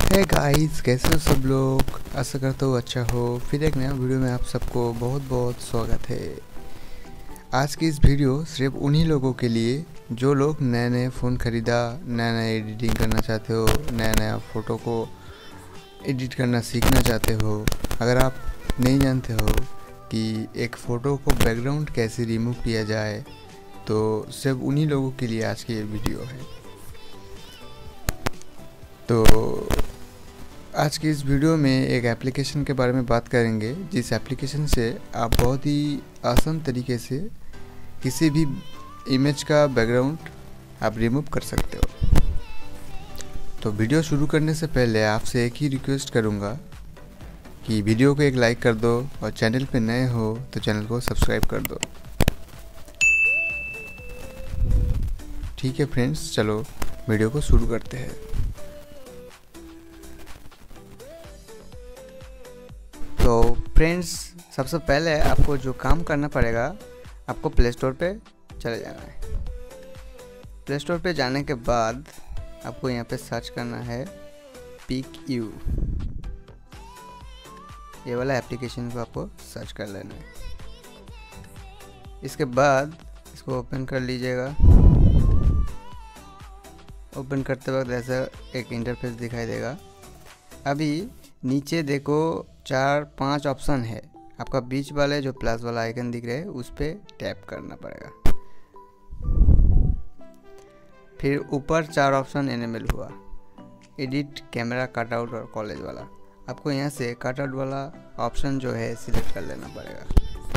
Hey guys, कैसे हो सब लोग। आशा करता हूँ अच्छा हो। फिर एक नया वीडियो में आप सबको बहुत बहुत स्वागत है। आज की इस वीडियो सिर्फ उन्हीं लोगों के लिए जो लोग नए नए फ़ोन ख़रीदा, नया नया एडिटिंग करना चाहते हो, नया नया फ़ोटो को एडिट करना सीखना चाहते हो। अगर आप नहीं जानते हो कि एक फ़ोटो को बैकग्राउंड कैसे रिमूव किया जाए, तो सिर्फ उन्हीं लोगों के लिए आज की ये वीडियो है। तो आज की इस वीडियो में एक एप्लीकेशन के बारे में बात करेंगे, जिस एप्लीकेशन से आप बहुत ही आसान तरीके से किसी भी इमेज का बैकग्राउंड आप रिमूव कर सकते हो। तो वीडियो शुरू करने से पहले आपसे एक ही रिक्वेस्ट करूंगा कि वीडियो को एक लाइक कर दो और चैनल पे नए हो तो चैनल को सब्सक्राइब कर दो। ठीक है फ्रेंड्स, चलो वीडियो को शुरू करते हैं। तो फ्रेंड्स, सबसे पहले आपको जो काम करना पड़ेगा, आपको प्ले स्टोर पे चले जाना है। प्ले स्टोर पे जाने के बाद आपको यहाँ पे सर्च करना है PicU। ये वाला एप्लीकेशन को आपको सर्च कर लेना है। इसके बाद इसको ओपन कर लीजिएगा। ओपन करते वक्त ऐसा एक इंटरफेस दिखाई देगा। अभी नीचे देखो 4-5 ऑप्शन है। आपका बीच वाले जो प्लस वाला आइकन दिख रहा है उस पर टैप करना पड़ेगा। फिर ऊपर 4 ऑप्शन एनेबल हुआ, एडिट, कैमरा, कटआउट और कॉलेज वाला। आपको यहाँ से कटआउट वाला ऑप्शन जो है सिलेक्ट कर लेना पड़ेगा।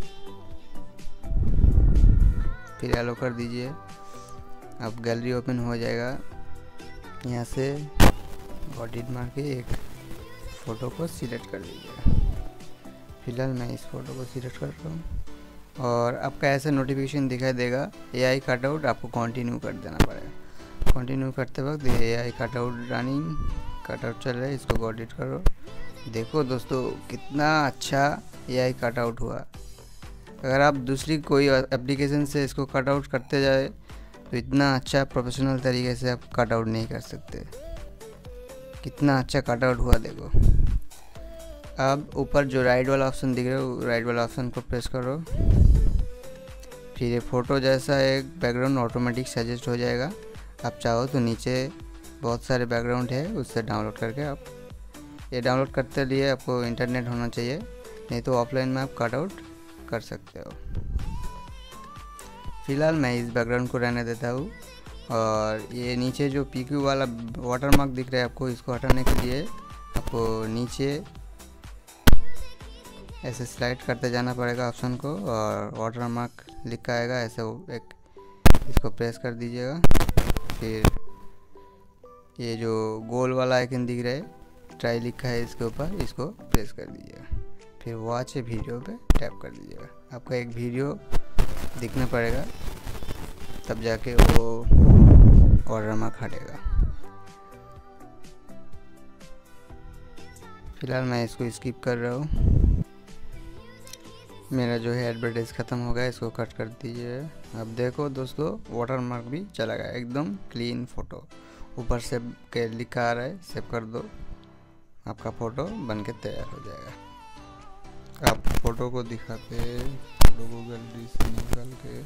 फिर एलो कर दीजिए। अब गैलरी ओपन हो जाएगा। यहाँ से बॉडी मार के एक फ़ोटो को सिलेक्ट कर लीजिएगा। फिलहाल मैं इस फ़ोटो को सिलेक्ट कर रहा हूँ और आपका ऐसा नोटिफिकेशन दिखाई देगा AI कटआउट। आपको कंटिन्यू कर देना पड़ेगा। कंटिन्यू करते वक्त AI कटआउट रनिंग, कटआउट चल रहा है, इसको गॉडिट करो। देखो दोस्तों, कितना अच्छा AI कटआउट हुआ। अगर आप दूसरी कोई एप्लीकेशन से इसको कटआउट करते जाए तो इतना अच्छा प्रोफेशनल तरीके से आप कटआउट नहीं कर सकते। कितना अच्छा कटआउट हुआ देखो। अब ऊपर जो राइट वाला ऑप्शन दिख रहा है, राइट वाला ऑप्शन को प्रेस करो। फिर ये फ़ोटो जैसा एक बैकग्राउंड ऑटोमेटिक सजेस्ट हो जाएगा। आप चाहो तो नीचे बहुत सारे बैकग्राउंड है, उससे डाउनलोड करके आप ये डाउनलोड करते लिए आपको इंटरनेट होना चाहिए, नहीं तो ऑफलाइन में आप कटआउट कर सकते हो। फ़िलहाल मैं इस बैकग्राउंड को रहने देता हूँ। और ये नीचे जो PQ वाला वाटरमार्क दिख रहा है आपको, इसको हटाने के लिए आपको नीचे ऐसे स्लाइड करते जाना पड़ेगा ऑप्शन को, और वाटरमार्क लिखा आएगा ऐसे एक, इसको प्रेस कर दीजिएगा। फिर ये जो गोल वाला आइकन दिख रहा है, ट्राई लिखा है इसके ऊपर, इसको प्रेस कर दीजिएगा। फिर वॉच वीडियो पे टैप कर दीजिएगा। आपका एक वीडियो दिखना पड़ेगा, तब जाके वो वाटरमार्क हटेगा। फिलहाल मैं इसको स्किप कर रहा हूँ। मेरा जो है एडवर्टाइज ख़त्म हो गया, इसको कट कर दीजिए। अब देखो दोस्तों, वाटरमार्क भी चला गया, एकदम क्लीन फ़ोटो। ऊपर सेव के लिखा आ रहा है, सेव कर दो, आपका फ़ोटो बन के तैयार हो जाएगा। आप फ़ोटो को दिखाते, फ़ोटो को गैलरी से निकाल के,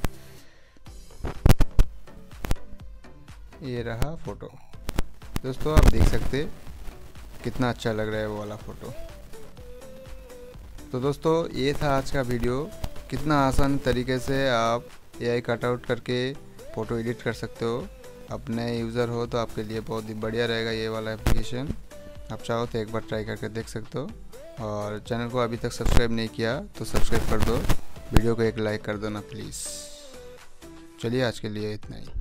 ये रहा फ़ोटो। दोस्तों आप देख सकते कितना अच्छा लग रहा है वो वाला फ़ोटो। तो दोस्तों ये था आज का वीडियो। कितना आसान तरीके से आप AI कटआउट करके फ़ोटो एडिट कर सकते हो। आप नए यूज़र हो तो आपके लिए बहुत ही बढ़िया रहेगा ये वाला एप्लीकेशन। आप चाहो तो एक बार ट्राई करके देख सकते हो। और चैनल को अभी तक सब्सक्राइब नहीं किया तो सब्सक्राइब कर दो। वीडियो को एक लाइक कर दो ना प्लीज़। चलिए आज के लिए इतना ही।